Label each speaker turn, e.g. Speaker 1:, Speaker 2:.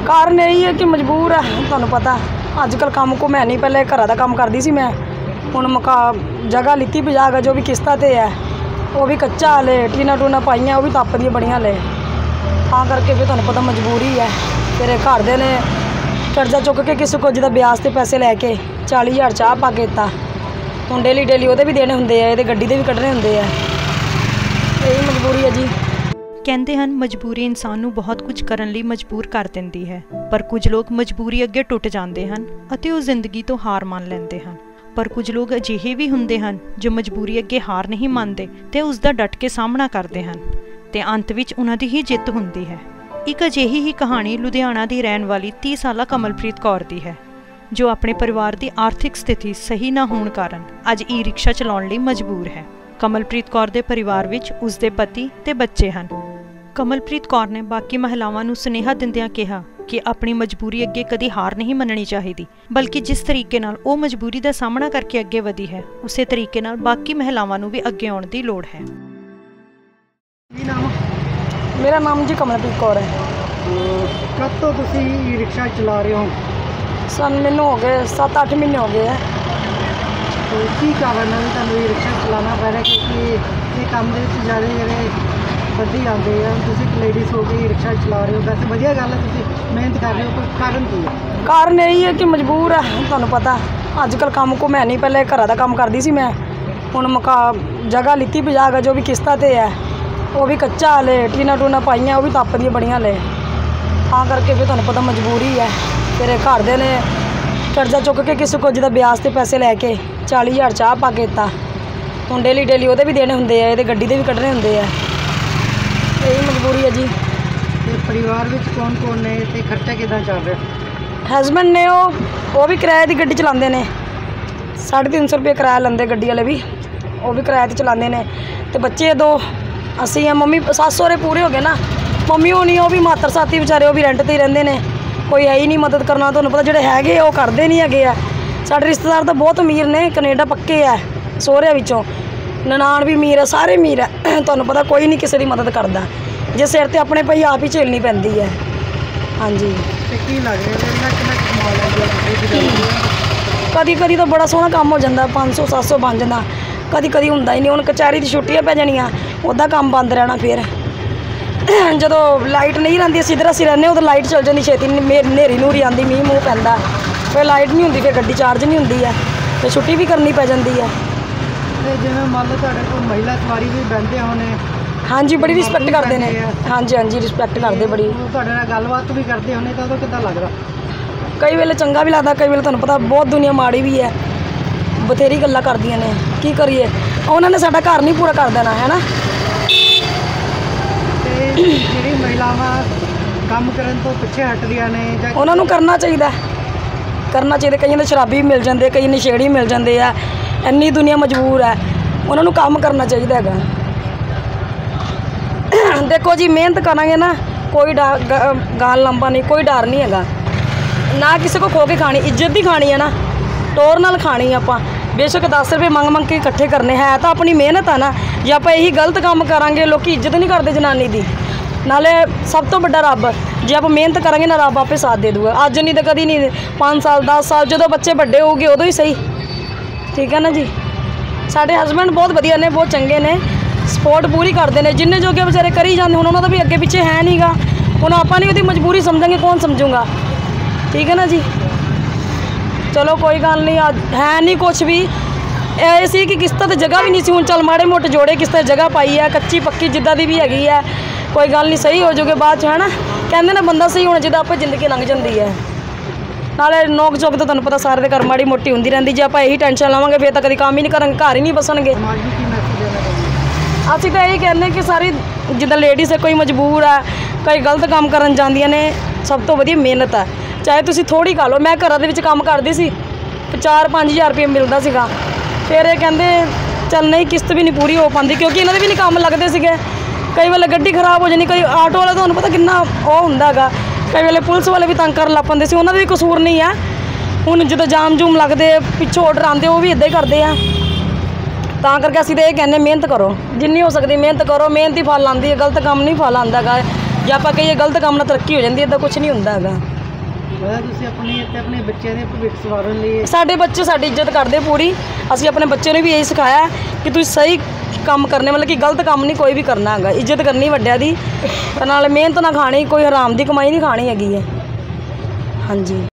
Speaker 1: कारण यही है कि मजबूर है, तुहानू पता अजकल काम को मैं नहीं, पहले घर का काम करती सी मैं, हुण मका जगह लिती 50 जो भी किस्तां ते है, वो भी कच्चा हले, टीना टूना पाइयां, वो भी तप दी बड़ियां हले, तां करके फिर तुहानू पता मजबूरी है। फिर घर दे ने कर्जा चुक के किसी को जिदा ब्याज ते पैसे लैके 40,000 चाह पा के दिता, हुण डेली डेली ਉਹਦੇ भी देने हुंदे आ, ਇਹਦੇ ਗੱਡੀ ਦੇ भी ਕੱਢਣੇ ਹੁੰਦੇ ਆ, यही मजबूरी है जी।
Speaker 2: ਕਹਿੰਦੇ ਹਨ ਮਜਬੂਰੀ ਇਨਸਾਨ ਨੂੰ ਬਹੁਤ ਕੁਝ ਕਰਨ ਲਈ ਮਜਬੂਰ ਕਰ ਦਿੰਦੀ ਹੈ, ਪਰ ਕੁਝ ਲੋਕ ਮਜਬੂਰੀ ਅੱਗੇ ਟੁੱਟ ਜਾਂਦੇ ਹਨ ਅਤੇ ਉਹ ਜ਼ਿੰਦਗੀ ਤੋਂ ਹਾਰ ਮੰਨ ਲੈਂਦੇ ਹਨ। ਪਰ ਕੁਝ ਲੋਕ ਅਜਿਹੇ ਵੀ ਹੁੰਦੇ ਹਨ ਜੋ ਮਜਬੂਰੀ ਅੱਗੇ ਹਾਰ ਨਹੀਂ ਮੰਨਦੇ ਤੇ ਉਸ ਦਾ ਡਟ ਕੇ ਸਾਹਮਣਾ ਕਰਦੇ ਹਨ ਤੇ ਅੰਤ ਵਿੱਚ ਉਹਨਾਂ ਦੀ ਹੀ ਜਿੱਤ ਹੁੰਦੀ ਹੈ। ਇੱਕ ਅਜਿਹੀ ਹੀ ਕਹਾਣੀ ਲੁਧਿਆਣਾ ਦੀ ਰਹਿਣ ਵਾਲੀ 30 ਸਾਲਾ ਕਮਲਪ੍ਰੀਤ ਕੌਰ ਦੀ ਹੈ, ਜੋ ਆਪਣੇ ਪਰਿਵਾਰ ਦੀ ਆਰਥਿਕ ਸਥਿਤੀ ਸਹੀ ਨਾ ਹੋਣ ਕਾਰਨ ਅੱਜ ਈ ਰਿਕਸ਼ਾ ਚਲਾਉਣ ਲਈ ਮਜਬੂਰ ਹੈ। ਕਮਲਪ੍ਰੀਤ ਕੌਰ ਦੇ ਪਰਿਵਾਰ ਵਿੱਚ ਉਸ ਦੇ ਪਤੀ ਤੇ ਬੱਚੇ ਹਨ। ਕਮਲਪ੍ਰੀਤ ਕੌਰ ਨੇ ਬਾਕੀ ਮਹਿਲਾਵਾਂ ਨੂੰ ਸੁਨੇਹਾ ਦਿੰਦਿਆਂ ਕਿਹਾ ਕਿ ਆਪਣੀ ਮਜਬੂਰੀ ਅੱਗੇ ਕਦੀ ਹਾਰ ਨਹੀਂ ਮੰਨਣੀ ਚਾਹੀਦੀ, ਬਲਕਿ ਜਿਸ ਤਰੀਕੇ ਨਾਲ ਉਹ ਮਜਬੂਰੀ ਦਾ ਸਾਹਮਣਾ ਕਰਕੇ ਅੱਗੇ ਵਧੀ ਹੈ, ਉਸੇ ਤਰੀਕੇ ਨਾਲ ਬਾਕੀ ਮਹਿਲਾਵਾਂ ਨੂੰ ਵੀ ਅੱਗੇ ਆਉਣ ਦੀ ਲੋੜ ਹੈ।
Speaker 1: मेरा नाम जी कमलप्रीत कौर है।
Speaker 3: कब तो तुसी ई रिक्शा चला रहे हो?
Speaker 1: सन मैनू हो गए 7-8 महीने हो गए हैं।
Speaker 3: तो की कारण है तुहानू ई रिक्शा चलाना पै रहा, क्योंकि ये काम दे विच ज़्यादा जेह्ड़े बधी आंदे आ, तुसी एक लेडीज़ हो के ई रिक्शा चला रहे हो, वैसे वधिया गल है, तुसी मेहनत कर रहे हो, कोई कारण की है?
Speaker 1: कारण यही है कि मजबूर है, तुहानू पता अजकल काम को मैं नहीं, पहले घर का काम करती सी मैं, हुण मका जगह लिती 50 जो भी किस्तां ते है, वो भी कच्चा हले, टीना टूना पाइयां, वो भी तप दी बड़ियां हले, तां करके फिर तुहानू पता मजबूरी है। फिर घर दे ने कर्जा चुक के किसी को जिदा ब्याज ते पैसे लैके 40,000 चाह पा के दिता, हुण डेली डेली ਉਹਦੇ भी देने हुंदे आ, ਇਹਦੇ ਗੱਡੀ ਦੇ भी ਕੱਢਣੇ ਹੁੰਦੇ ਆ, यही मजबूरी है जी।
Speaker 3: ते परिवार विच कौन कौन ने ते खर्चा किदां चल रहा?
Speaker 1: हसबैंड ने वो भी किराए की गड्डी चलाते हैं, 350 रुपये किराया लेंदे गड्डी वाले भी, वो भी किराए ते चलाते हैं, तो बच्चे 2 असी हैं, मम्मी सस सहुरे पूरे हो गए ना, मम्मी होनी वो भी मातर साथी बेचारे, वो भी रेंट ते ही रहिंदे ने, कोई है ही नहीं मदद करना, तुहानू पता जिहड़े हैगे वो करदे नहीं हैगे आ। साडे रिश्तेदार तो बहुत अमीर ने, कनेडा पक्के है, सोहरे विचों ननान भी अमीर है, सारे अमीर है, तुहानू पता कोई नहीं किसी की मदद करता, जे सिर ते अपने पई आप ही झेलनी पैंदी है। हाँ जी, कदी कदी तो बड़ा सोहना काम हो जाता, 500-700 बन जाता, कदी कदी हुंदा ही नहीं। हुण कचहरी दी छुट्टियां पै जानियां, उदा काम बंद रहना, फिर जदों लाइट नहीं रहिंदी इधर असीं रहिंदे, उधर लाइट चल जाती छेती, नेरी नूरी आंदी, मींह मूँह पैंदा, फिर लाइट नहीं हुंदी, फिर गड्डी चार्ज नहीं हुंदी है, फिर छुट्टी भी करनी पै जाती है।
Speaker 3: जिवें मान लो तुहाडे कोल महिला सवारी भी बहिंदे होने?
Speaker 1: हाँ जी, बड़ी रिस्पैक्ट करते हैं। हाँ जी, हाँ जी, रिस्पैक्ट करते बड़ी।
Speaker 3: तुहाडे नाल गलबात भी करते होने, तो उदों किदां लगदा?
Speaker 1: कई वेले चंगा भी लगता, कई वेले तुहानू पता बहुत दुनिया माड़ी भी है, बथेरी गल्लां करदियां ने, की करिए, उन्होंने साडा घर नहीं पूरा कर देना है ना।
Speaker 3: ਜਿਹੜੀ महिलावां ਕੰਮ ਕਰਨ ਤੋਂ ਪਿੱਛੇ ਹਟਦੀਆਂ ਨੇ, ਜਾਂ
Speaker 1: ਉਹਨਾਂ ਨੂੰ ਕਰਨਾ ਚਾਹੀਦਾ, ਕਈਆਂ ਦੇ ਸ਼ਰਾਬੀ ਮਿਲ ਜਾਂਦੇ, ਕਈ ਨਸ਼ੇੜੀ ਮਿਲ ਜਾਂਦੇ ਆ, ਇੰਨੀ ਦੁਨੀਆ ਮਜਬੂਰ ਹੈ, ਉਹਨਾਂ ਨੂੰ ਕੰਮ ਕਰਨਾ ਚਾਹੀਦਾ ਹੈਗਾ। ਦੇਖੋ ਜੀ, ਮਿਹਨਤ ਕਰਾਂਗੇ ਨਾ, ਕੋਈ ਗਾਲ ਲੰਬਾ ਨਹੀਂ, ਕੋਈ ਡਰ ਨਹੀਂ ਹੈਗਾ, ਨਾ ਕਿਸੇ ਕੋ ਖੋ ਕੇ ਖਾਣੀ, ਇੱਜ਼ਤ ਦੀ ਖਾਣੀ ਹੈ ना, ਟੋਰ ਨਾਲ ਖਾਣੀ ਆਪਾਂ, बेशक 10 रुपये मंग के इकट्ठे करने है, तो अपनी मेहनत है ना, जे आप यही गलत काम करांगे, लोग इज्जत नहीं करते जनानी दी, नाले सब तो बड़ा रब, जे आप मेहनत करांगे ना, रब आपे साथ दे दूगा, अज नहीं तो कभी नहीं, 5 साल 10 साल जो बच्चे बड़े हो गए उदों ही सही, ठीक है ना जी। साडे हसबैंड बहुत वधिया ने, बहुत चंगे ने, सपोर्ट पूरी करते हैं, जिन्ने जो कि बेचारे करी जाते, हुण उन्होंने भी अगे पिछे है नहीं गा, हुण आपां नहीं उहदी मजबूरी समझेंगे, कौन समझूगा, ठीक है ना जी। चलो कोई गल नहीं, है नहीं कुछ भी ऐसी कि किस्तां ते जगह भी नहीं सी, हुण चल माड़े मोटे जोड़े किस्तां जगह पाई है, कच्ची पक्की जिद्दां दी भी हैगी है, कोई गल नहीं, सही हो जाओगे बाद च, है ना, कहंदे ने बंदा सही होना चाहिए, आपे जिंदगी लंघ जाती है, नाले नोक झोंक तो तुहानू पता सारे दे घर माड़ी मोटी हुंदी रहिंदी, जे आपां यही टेंशन लवांगे फिर तो कभी काम ही नहीं करांगे, घर ही नहीं बसणगे। असीं तो यही कहने कि सारी जिद्दां लेडीज़ है, कोई मजबूर है, कई गलत काम करन जांदियां ने, सब तो वधिया मेहनत है, चाहे तुसीं थोड़ी खा लो, मैं घर दे विच काम करदी सी, 4-5 हज़ार रुपये मिलता सीगा, फिर ये कहंदे चल नहीं, किस्त भी नहीं पूरी हो पाती, क्योंकि इन्हां दे भी नहीं काम लगते सीगे, कई वेले गड्डी खराब हो जानी, कई आटो वाला तुहानू पता किन्ना वो हुंदा हैगा, कई वेले पुलिस वाले भी तंग कर लग पैंदे सी, उन्हां दा भी कसूर नहीं है, हुण जदों जाम जूम लगदे, पिछों ऑर्डर आंदे, वो भी इदां ही करदे आ, तां करके असीं तो ये कहने मेहनत करो, जिन्नी हो सकदी मेहनत करो, मेहनत ही फल आंदी है, गलत काम नहीं फल आंदा हैगा, जे आपां कहिए गलत काम नाल तरक्की हो जाती है, इदां कुछ नहीं हुंदा हैगा।
Speaker 3: ਮਤਲਬ ਤੁਸੀਂ ਆਪਣੀ ਅਤੇ ਆਪਣੇ ਬੱਚਿਆਂ ਦੇ ਭਵਿੱਖ ਸਵਾਰਨ ਲਈ
Speaker 1: ਸਾਡੇ ਬੱਚੇ ਸਾਡੀ ਇੱਜ਼ਤ ਕਰਦੇ ਪੂਰੀ। ਅਸੀਂ ਆਪਣੇ ਬੱਚੇ ਨੂੰ ਵੀ ਇਹੀ ਸਿਖਾਇਆ ਕਿ ਤੁਸੀਂ ਸਹੀ ਕੰਮ ਕਰਨੇ, ਮਤਲਬ ਕਿ ਗਲਤ ਕੰਮ ਨਹੀਂ ਕੋਈ ਵੀ ਕਰਨਾ ਹੈਗਾ, ਇੱਜ਼ਤ ਕਰਨੀ ਵੱਡਿਆਂ ਦੀ, ਤੇ ਨਾਲ ਮਿਹਨਤ ਨਾ ਖਾਣੀ, ਕੋਈ ਹਰਾਮ ਦੀ ਕਮਾਈ ਨਹੀਂ ਖਾਣੀ ਹੈਗੀ ਹੈ। ਹਾਂਜੀ।